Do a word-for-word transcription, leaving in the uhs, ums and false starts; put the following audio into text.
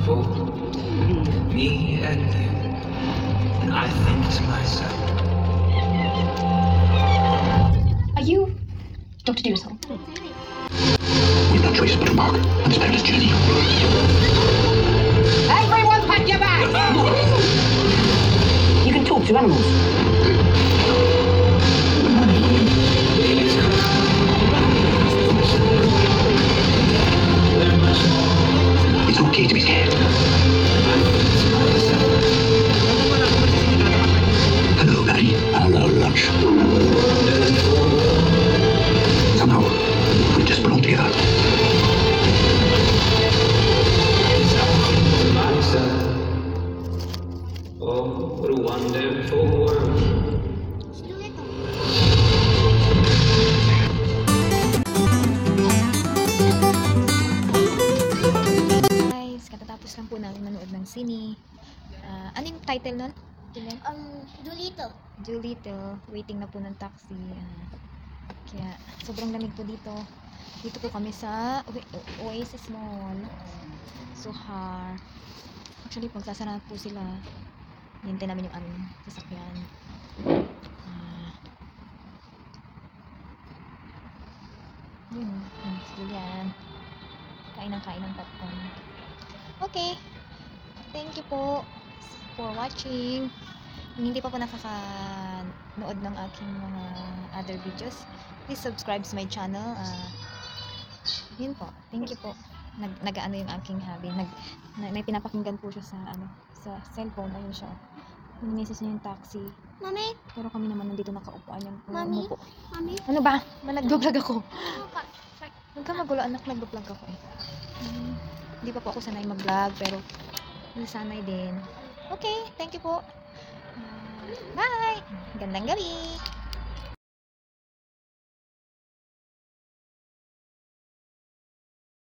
for me and you. And I think to myself, Are you Doctor Doolittle? We've no choice but to embark on this perilous journey. Everyone pack your bags! You can talk to animals. it's It's okay to be scared. Hello, Patty. Hello, lunch. Somehow, we just belong together. myself. Oh, what a wonderful world. Guys, katatapos lang po namin manood ng sine. Ah, ano yung title nun? Tinan? Um, Doolittle. Doolittle. Waiting na po ng taxi. Ah, kaya, sobrang lamig po dito. Dito po kami sa O- O- Oasis Mall. Suhar. Actually, pagsasara po sila. Hintay namin yung aming sasakyan. Ah. Yun. Yun. Sige yan. Kain ng kain ng popcorn. Okay. Thank you po for watching. Kung hindi pa po nakakanood ng aking mga other videos, please subscribe to my channel. Uh, yun po. Thank you po. Nag nag-ano yung aking hobby. Nag na, may pinapakinggan po siya sa ano sa cellphone. Ayun siya. Minisis niya yung taxi. Mami? Pero kami naman nandito nakaupuan yan. Mami? Umupo. Mami? Ano ba? Ma nag-vlog ako. Ano ka? Huwag ka magulo, anak, nag-vlog ako eh. Hmm, hindi pa po ako sanay mag-vlog, pero sanay din. Okay, thank you po. Uh, bye! Gandang gabi!